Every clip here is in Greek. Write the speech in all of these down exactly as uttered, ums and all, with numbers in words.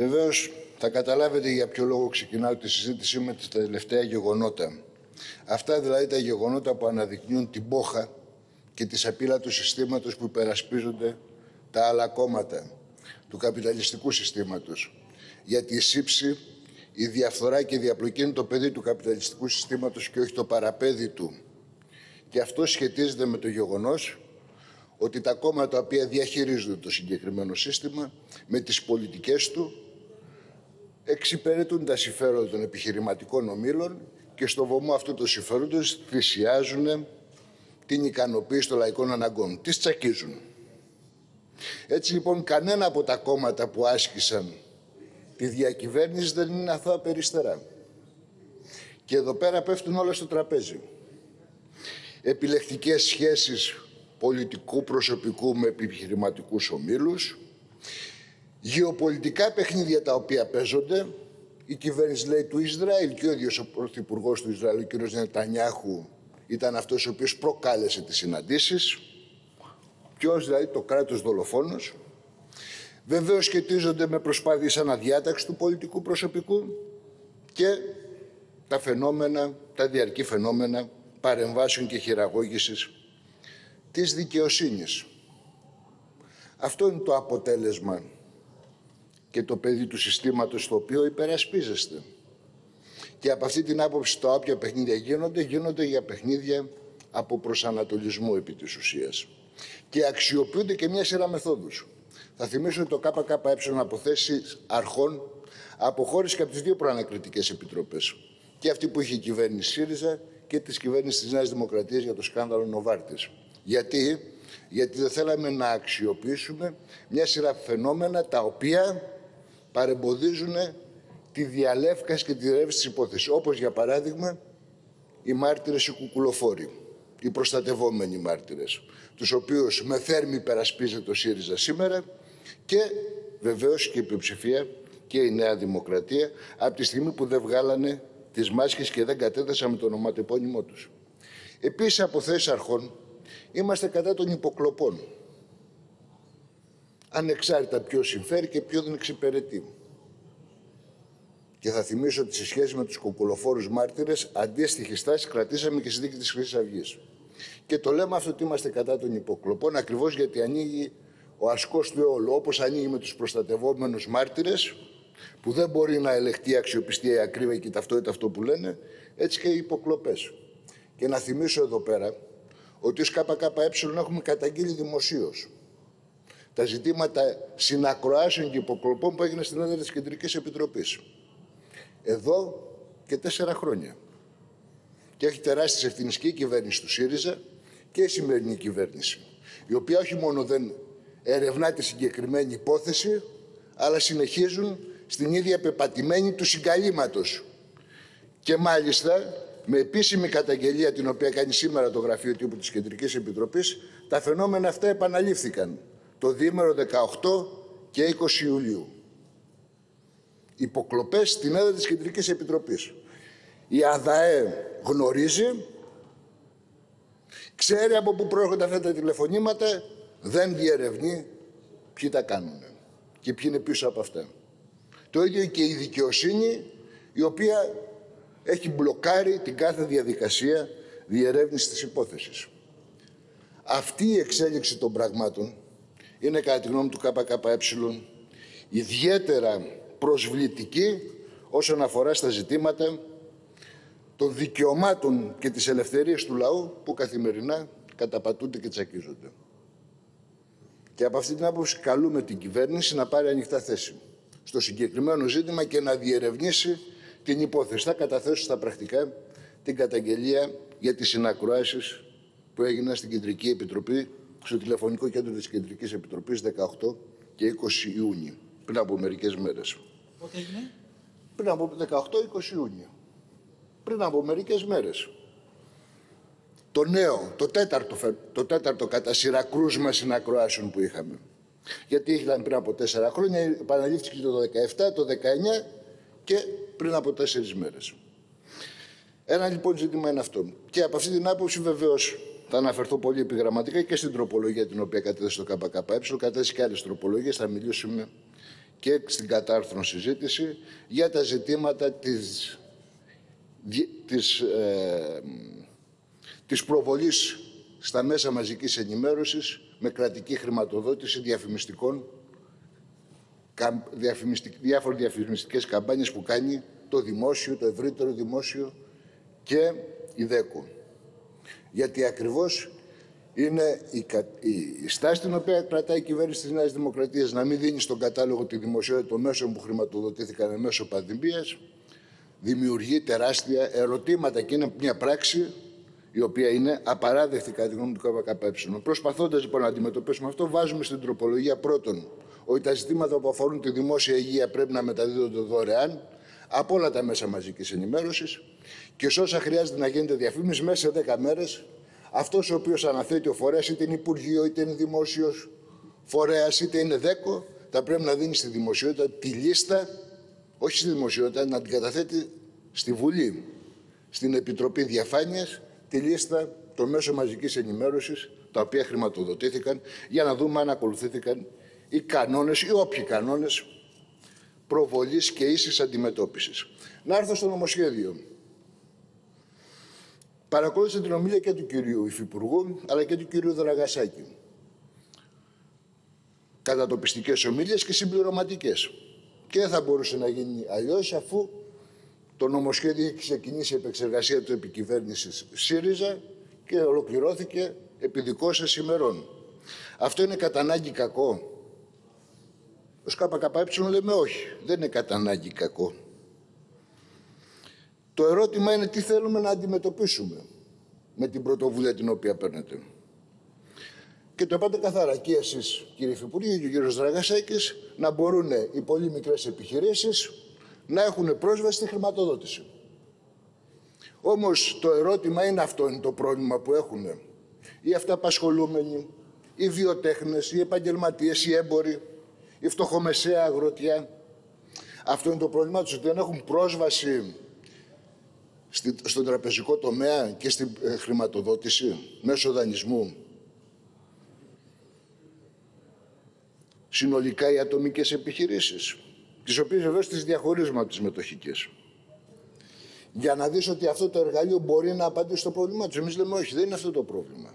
Βεβαίως, θα καταλάβετε για ποιο λόγο ξεκινάω τη συζήτησή με τα τελευταία γεγονότα. Αυτά δηλαδή τα γεγονότα που αναδεικνύουν την πόχα και τη σαπίλα του συστήματος που υπερασπίζονται τα άλλα κόμματα του καπιταλιστικού συστήματος. Γιατί η σύψη, η διαφθορά και η διαπλοκή είναι το παιδί του καπιταλιστικού συστήματος και όχι το παραπέδι του. Και αυτό σχετίζεται με το γεγονός ότι τα κόμματα τα οποία διαχειρίζονται το συγκεκριμένο σύστημα με τις πολιτικές του εξυπηρετούν τα συμφέροντα των επιχειρηματικών ομίλων και στο βωμό αυτού των συμφέροντων θυσιάζουν την ικανοποίηση των λαϊκών αναγκών. Τις τσακίζουν. Έτσι λοιπόν κανένα από τα κόμματα που άσκησαν τη διακυβέρνηση δεν είναι αθώα περιστερά. Και εδώ πέρα πέφτουν όλα στο τραπέζι. Επιλεκτικές σχέσεις πολιτικού προσωπικού με επιχειρηματικούς ομίλους, γεωπολιτικά παιχνίδια τα οποία παίζονται. Η κυβέρνηση λέει του Ισραήλ και ο ίδιος ο πρωθυπουργός του Ισραήλ, ο κ. Νετανιάχου, ήταν αυτός ο οποίος προκάλεσε τις συναντήσεις. Ποιος δηλαδή, το κράτος δολοφόνος. Βεβαίως σχετίζονται με προσπάθειες αναδιάταξης του πολιτικού προσωπικού και τα φαινόμενα, τα διαρκή φαινόμενα παρεμβάσεων και χειραγώγησης της δικαιοσύνης. Αυτό είναι το αποτέλεσμα και το παιδί του συστήματος το οποίο υπερασπίζεστε. Και από αυτή την άποψη τα όποια παιχνίδια γίνονται, γίνονται για παιχνίδια από προσανατολισμό επί της ουσίας. Και αξιοποιούνται και μια σειρά μεθόδους. Θα θυμίσω ότι το ΚΚΕ από θέσεις αρχών αποχώρησε και από τις δύο προανακριτικές επιτροπές. Και αυτή που είχε η κυβέρνηση ΣΥΡΙΖΑ και της κυβέρνησης της Νέας Δημοκρατίας για το σκάνδαλο Νοβάρτης. Γιατί? Γιατί δεν θέλαμε να αξιοποιήσουμε μια σειρά φαινόμενα τα οποία παρεμποδίζουν τη διαλεύκαση και τη διερεύνηση της υπόθεσης. Όπως για παράδειγμα οι μάρτυρες οι κουκουλοφόροι, οι προστατευόμενοι μάρτυρες, τους οποίους με θέρμη υπερασπίζεται το ΣΥΡΙΖΑ σήμερα και βεβαίως και η πλειοψηφία και η Νέα Δημοκρατία από τη στιγμή που δεν βγάλανε τις μάσκες και δεν κατέθεσαν με το ονοματεπώνυμό τους. Επίσης από θέσεις αρχών είμαστε κατά των υποκλοπών. Ανεξάρτητα ποιο συμφέρει και ποιο δεν εξυπηρετεί. Και θα θυμίσω ότι σε σχέση με τους κουκουλοφόρους μάρτυρες, αντίστοιχη στάση κρατήσαμε και στη δίκη της Χρυσής Αυγής. Και το λέμε αυτό ότι είμαστε κατά των υποκλοπών, ακριβώς γιατί ανοίγει ο ασκός του αιώλου, όπως ανοίγει με τους προστατευόμενους μάρτυρες, που δεν μπορεί να ελεγχθεί η αξιοπιστία, η ακρίβεια και η ταυτότητα αυτό που λένε, έτσι και οι υποκλοπές. Και να θυμίσω εδώ πέρα ότι ως ΚΚΕ έχουμε καταγγείλει δημοσίως τα ζητήματα συνακροάσεων και υποκλοπών που έγιναν στην έδρα της Κεντρικής Επιτροπής. Εδώ και τέσσερα χρόνια. Και έχει τεράστιες ευθύνες και η κυβέρνηση του ΣΥΡΙΖΑ και η σημερινή κυβέρνηση, η οποία όχι μόνο δεν ερευνά τη συγκεκριμένη υπόθεση, αλλά συνεχίζουν στην ίδια πεπατημένη του συγκαλήματος. Και μάλιστα, με επίσημη καταγγελία την οποία κάνει σήμερα το Γραφείο Τύπου της Κεντρικής Επιτροπής, τα φαινόμενα αυτά επαναλήφθηκαν το διήμερο δεκαοκτώ και είκοσι Ιουλίου. Υποκλοπές στην έδρα της Κεντρικής Επιτροπής. Η ΑΔΑΕ γνωρίζει, ξέρει από πού προέρχονται αυτά τα τηλεφωνήματα, δεν διερευνεί ποιοι τα κάνουν και ποιοι είναι πίσω από αυτά. Το ίδιο και η δικαιοσύνη, η οποία έχει μπλοκάρει την κάθε διαδικασία διερεύνησης της υπόθεσης. Αυτή η εξέλιξη των πραγμάτων είναι, κατά τη γνώμη του ΚΚΕ, ιδιαίτερα προσβλητική όσον αφορά στα ζητήματα των δικαιωμάτων και της ελευθερίας του λαού που καθημερινά καταπατούνται και τσακίζονται. Και από αυτή την άποψη καλούμε την κυβέρνηση να πάρει ανοιχτά θέση στο συγκεκριμένο ζήτημα και να διερευνήσει την υπόθεση. Θα καταθέσω στα πρακτικά την καταγγελία για τις συνακροάσεις που έγιναν στην Κεντρική Επιτροπή, στο τηλεφωνικό κέντρο της Κεντρικής Επιτροπής δεκαοκτώ και είκοσι Ιουνίου, πριν από μερικές μέρες. Πότε έγινε? Πριν από δεκαοκτώ και είκοσι Ιουνίου. Πριν από μερικές μέρες. Το νέο, το τέταρτο, το τέταρτο κατά σειρά κρούσμα συνακροάσεων που είχαμε. Γιατί ήταν πριν από τέσσερα χρόνια, επαναλήφθηκε το δεκαεπτά, το δεκαεννιά και πριν από τέσσερις μέρες. Ένα λοιπόν ζήτημα είναι αυτό. Και από αυτή την άποψη βεβαίως θα αναφερθώ πολύ επιγραμματικά και στην τροπολογία την οποία κατέθεσε το ΚΚΕ, κατέθεσε και άλλες τροπολογίες, θα μιλήσουμε και στην κατάρθρον συζήτηση για τα ζητήματα της, της, ε, της προβολής στα μέσα μαζικής ενημέρωσης με κρατική χρηματοδότηση διαφημιστικών, διαφημιστικ, διάφορες διαφημιστικές καμπάνιες που κάνει το δημόσιο, το ευρύτερο δημόσιο και η ΔΕΚΟ. Γιατί ακριβώς είναι η, η στάση την οποία κρατάει η κυβέρνηση της Νέας Δημοκρατίας να μην δίνει στον κατάλογο τη δημοσιότητα των μέσων που χρηματοδοτήθηκαν μέσω πανδημίας, δημιουργεί τεράστια ερωτήματα και είναι μια πράξη η οποία είναι απαράδεκτη κατά τη γνώμη του ΚΚΕ. Προσπαθώντας λοιπόν να αντιμετωπίσουμε αυτό, βάζουμε στην τροπολογία πρώτον ότι τα ζητήματα που αφορούν τη δημόσια υγεία πρέπει να μεταδίδονται δωρεάν από όλα τα μέσα μαζικής ενημέρωσης και σε όσα χρειάζεται να γίνεται διαφήμιση μέσα σε δέκα μέρες, αυτός ο οποίος αναθέτει ο φορέας, είτε είναι Υπουργείο, είτε είναι δημόσιος φορέας, είτε είναι ΔΕΚΟ, θα πρέπει να δίνει στη δημοσιότητα τη λίστα, όχι στη δημοσιότητα, να την καταθέτει στη Βουλή, στην Επιτροπή Διαφάνειας, τη λίστα των μέσων μαζικής ενημέρωσης, τα οποία χρηματοδοτήθηκαν, για να δούμε αν ακολουθήθηκαν οι κανόνες ή όποιοι κανόνες προβολής και ίσης αντιμετώπισης. Να έρθω στο νομοσχέδιο. Παρακολούθησα την ομιλία και του κυρίου Υφυπουργού, αλλά και του κυρίου Δραγασάκη. Κατατοπιστικές ομιλίες και συμπληρωματικές. Και δεν θα μπορούσε να γίνει αλλιώς, αφού το νομοσχέδιο έχει ξεκινήσει η επεξεργασία του επί κυβέρνησης ΣΥΡΙΖΑ και ολοκληρώθηκε επί δικών σας ημερών. Αυτό είναι κατά ανάγκη κακό? Ως ΚΚΕ λέμε όχι, δεν είναι κατά ανάγκη κακό. Το ερώτημα είναι τι θέλουμε να αντιμετωπίσουμε με την πρωτοβουλία την οποία παίρνετε. Και το είπατε καθαρά και εσείς, κύριε Υφυπουργέ, και ο κύριος Δραγασάκης, να μπορούν οι πολύ μικρές επιχειρήσεις να έχουν πρόσβαση στη χρηματοδότηση. Όμως το ερώτημα είναι αυτό, είναι το πρόβλημα που έχουν οι αυταπασχολούμενοι, οι βιοτέχνες, οι επαγγελματίες, οι έμποροι, η φτωχομεσαία αγροτιά. Αυτό είναι το πρόβλημα τους, ότι δεν έχουν πρόσβαση στον τραπεζικό τομέα και στην χρηματοδότηση μέσω δανεισμού. Συνολικά οι ατομικές επιχειρήσεις, τις οποίες βεβαίως τις διαχωρίζουμε από τις μετοχικές. Για να δεις ότι αυτό το εργαλείο μπορεί να απαντήσει στο πρόβλημά τους. Εμείς λέμε όχι, δεν είναι αυτό το πρόβλημα.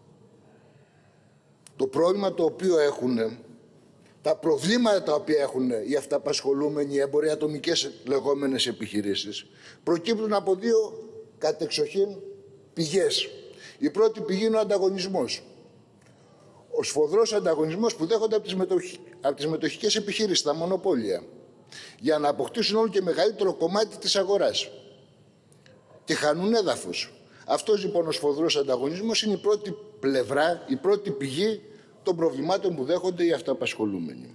Το πρόβλημα το οποίο έχουν, τα προβλήματα τα οποία έχουν οι αυταπασχολούμενοι, οι έμποροι, ατομικές λεγόμενες επιχειρήσεις, προκύπτουν από δύο κατεξοχήν πηγές. Η πρώτη πηγή είναι ο ανταγωνισμός. Ο σφοδρός ανταγωνισμός που δέχονται από τις, μετοχ... από τις μετοχικές επιχειρήσεις, τα μονοπόλια, για να αποκτήσουν όλο και μεγαλύτερο κομμάτι της αγοράς. Και χάνουν έδαφος. Αυτός λοιπόν ο σφοδρός ανταγωνισμός είναι η πρώτη πλευρά, η πρώτη πηγή των προβλημάτων που δέχονται οι αυταπασχολούμενοι.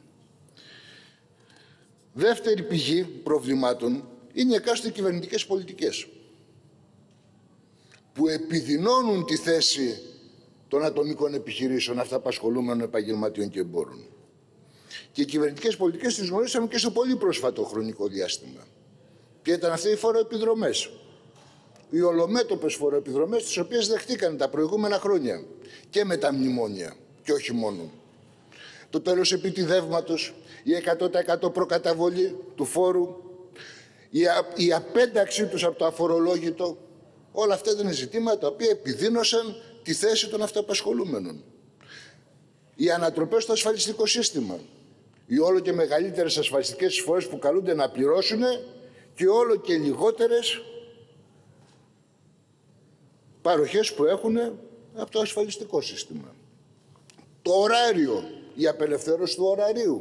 Δεύτερη πηγή προβλημάτων είναι οι εκάστοτε κυβερνητικές πολιτικές, που επιδεινώνουν τη θέση των ατομικών επιχειρήσεων, αυταπασχολούμενων, επαγγελματιών και εμπόρων. Και οι κυβερνητικές πολιτικές τις γνωρίσαμε και στο πολύ πρόσφατο χρονικό διάστημα. Και ήταν αυτές οι φοροεπιδρομές. Οι ολομέτωπες φοροεπιδρομές, τις οποίες δεχτήκαν τα προηγούμενα χρόνια και με τα μνημόνια, και όχι μόνο. Το τέλος επιτιδεύματος, η εκατό τοις εκατό προκαταβολή του φόρου, η, α, η απένταξή τους από το αφορολόγητο, όλα αυτά ήταν ζητήματα τα οποία επιδίνωσαν τη θέση των αυτοαπασχολούμενων. Οι ανατροπές στο ασφαλιστικό σύστημα, οι όλο και μεγαλύτερες ασφαλιστικές εισφορές που καλούνται να πληρώσουν και όλο και λιγότερες παροχές που έχουν από το ασφαλιστικό σύστημα. Το ωράριο, η απελευθέρωση του ωραρίου.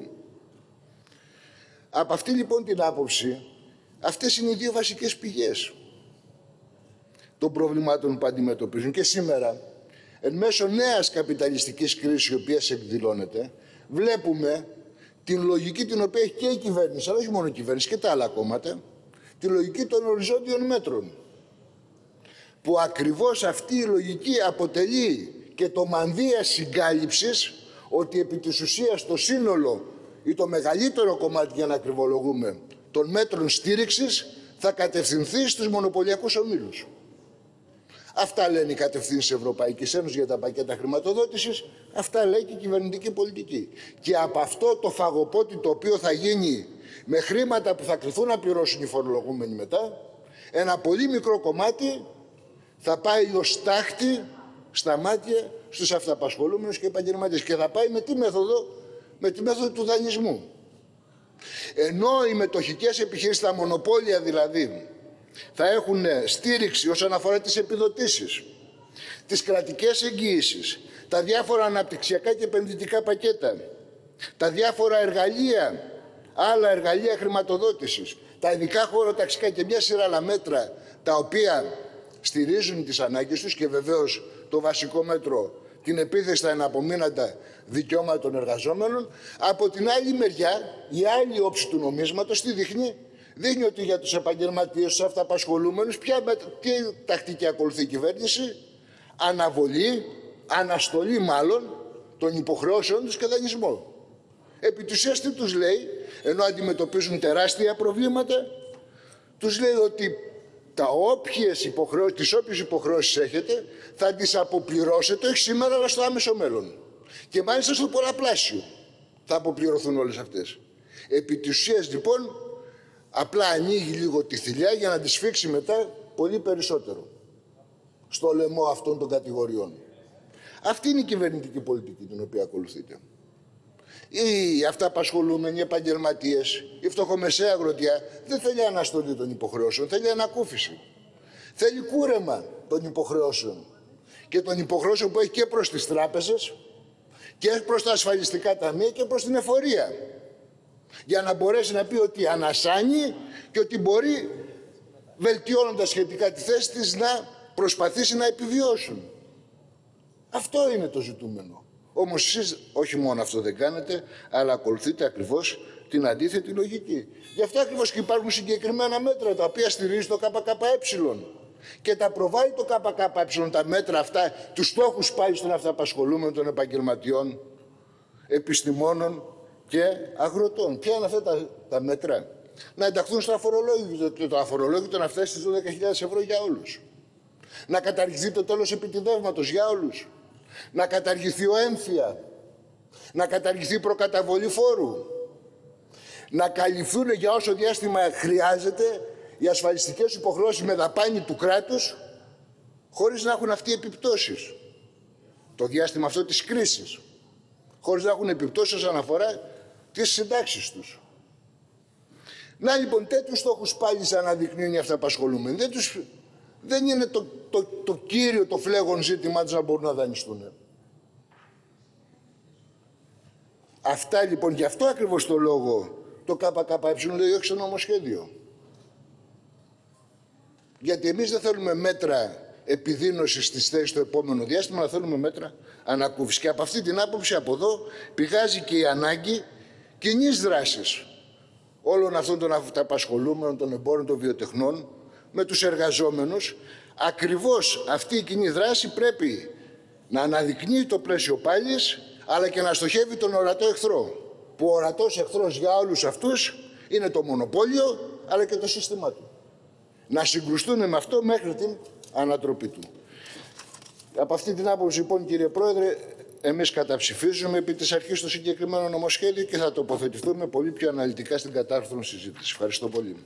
Από αυτή λοιπόν την άποψη, αυτές είναι οι δύο βασικές πηγές των προβλημάτων που αντιμετωπίζουν. Και σήμερα, εν μέσω νέας καπιταλιστικής κρίσης, η οποία εκδηλώνεται, βλέπουμε την λογική την οποία έχει και η κυβέρνηση, αλλά όχι μόνο η κυβέρνηση και τα άλλα κόμματα, τη λογική των οριζόντιων μέτρων. Που ακριβώς αυτή η λογική αποτελεί και το μανδύα συγκάλυψης ότι επί της ουσίας το σύνολο ή το μεγαλύτερο κομμάτι, για να ακριβολογούμε, των μέτρων στήριξης θα κατευθυνθεί στους μονοπωλιακούς ομίλους. Αυτά λένε οι κατευθύνσεις της Ευρωπαϊκής Ένωσης για τα πακέτα χρηματοδότησης, αυτά λέει και η κυβερνητική πολιτική. Και από αυτό το φαγοπότη το οποίο θα γίνει με χρήματα που θα κληθούν να πληρώσουν οι φορολογούμενοι μετά, ένα πολύ μικρό κομμάτι θα πάει ως τάχτη στα μάτια στους αυταπασχολούμενους και επαγγελματίες. Και θα πάει με τι μέθοδο, με τη μέθοδο του δανεισμού. Ενώ οι μετοχικές επιχειρήσεις, τα μονοπόλια δηλαδή, θα έχουν στήριξη όσον αφορά τις επιδοτήσεις, τις κρατικές εγγυήσεις, τα διάφορα αναπτυξιακά και επενδυτικά πακέτα, τα διάφορα εργαλεία, άλλα εργαλεία χρηματοδότησης, τα ειδικά χωροταξικά και μια σειρά άλλα μέτρα τα οποία στηρίζουν τις ανάγκες τους και βεβαίως το βασικό μέτρο, την επίθεση στα εναπομείναντα δικαιώματα των εργαζόμενων. Από την άλλη μεριά, η άλλη όψη του νομίσματος τι δείχνει? Δείχνει ότι για τους επαγγελματίες, τους αυταπασχολούμενους, ποια τι τακτική ακολουθεί η κυβέρνηση? Αναβολή, αναστολή μάλλον, των υποχρεώσεων τους και δανεισμό. Επί της ουσίας τι τους λέει, ενώ αντιμετωπίζουν τεράστια προβλήματα, τους λέει ότι τα όποιες υποχρεώσεις, τις όποιες υποχρεώσεις έχετε, θα τις αποπληρώσετε, όχι σήμερα, αλλά στο άμεσο μέλλον. Και μάλιστα στο πολλαπλάσιο θα αποπληρωθούν όλες αυτές. Επί της ουσίας, λοιπόν, απλά ανοίγει λίγο τη θηλιά για να τη σφίξει μετά πολύ περισσότερο στο λαιμό αυτών των κατηγοριών. Αυτή είναι η κυβερνητική πολιτική την οποία ακολουθείτε. Οι αυταπασχολούμενοι, οι επαγγελματίες, η φτωχομεσαία αγροτιά δεν θέλει αναστολή των υποχρεώσεων, θέλει ανακούφιση. Θέλει κούρεμα των υποχρεώσεων. Και των υποχρεώσεων που έχει και προς τις τράπεζες και προς τα ασφαλιστικά ταμεία και προς την εφορία. Για να μπορέσει να πει ότι ανασάνει και ότι μπορεί, βελτιώνοντας σχετικά τη θέση της, να προσπαθήσει να επιβιώσουν. Αυτό είναι το ζητούμενο. Όμως εσείς όχι μόνο αυτό δεν κάνετε, αλλά ακολουθείτε ακριβώς την αντίθετη λογική. Γι' αυτό ακριβώς και υπάρχουν συγκεκριμένα μέτρα τα οποία στηρίζει το ΚΚΕ. Και τα προβάλλει το ΚΚΕ τα μέτρα αυτά, τους στόχους πάλι στον αυταπασχολούμενο, των επαγγελματιών, επιστημόνων και αγροτών. Ποια είναι αυτά τα, τα μέτρα? Να ενταχθούν στο αφορολόγητο, το, το αφορολόγητο να φτάσει στις δώδεκα χιλιάδες ευρώ για όλους. Να καταργηθεί το τέλος επιτιδεύματος για όλους. Να καταργηθεί ο έμφυα. Να καταργηθεί η προκαταβολή φόρου. Να καλυφθούν για όσο διάστημα χρειάζεται οι ασφαλιστικές υποχρεώσεις με δαπάνη του κράτους, χωρίς να έχουν αυτοί επιπτώσεις. Το διάστημα αυτό της κρίσης. Χωρίς να έχουν επιπτώσεις όσον αφορά τις συντάξεις τους. Να λοιπόν, τέτοιους στόχους πάλι αναδεικνύουν οι αυταπασχολούμενοι. Δεν, τους, δεν είναι το, το, το κύριο, το φλέγον ζήτημά τους να μπορούν να δανειστούν. Αυτά λοιπόν, γι' αυτό ακριβώς το λόγο το ΚΚΕ λέει όχι στο νομοσχέδιο. Γιατί εμείς δεν θέλουμε μέτρα επιδείνωσης της θέσης στο επόμενο διάστημα, αλλά θέλουμε μέτρα ανακούφισης. Και από αυτή την άποψη, από εδώ, πηγάζει και η ανάγκη κοινής δράσης όλων αυτών των αυταπασχολούμενων, των εμπόρων, των βιοτεχνών, με τους εργαζόμενους. Ακριβώς αυτή η κοινή δράση πρέπει να αναδεικνύει το πλαίσιο πάλης, αλλά και να στοχεύει τον ορατό εχθρό. Που ο ορατός εχθρός για όλους αυτούς είναι το μονοπόλιο, αλλά και το σύστημά του. Να συγκρουστούν με αυτό μέχρι την ανατροπή του. Από αυτή την άποψη, λοιπόν, κύριε Πρόεδρε, εμείς καταψηφίζουμε επί της αρχής το συγκεκριμένο νομοσχέδιο και θα τοποθετηθούμε πολύ πιο αναλυτικά στην κατάρθρον συζήτηση. Ευχαριστώ πολύ.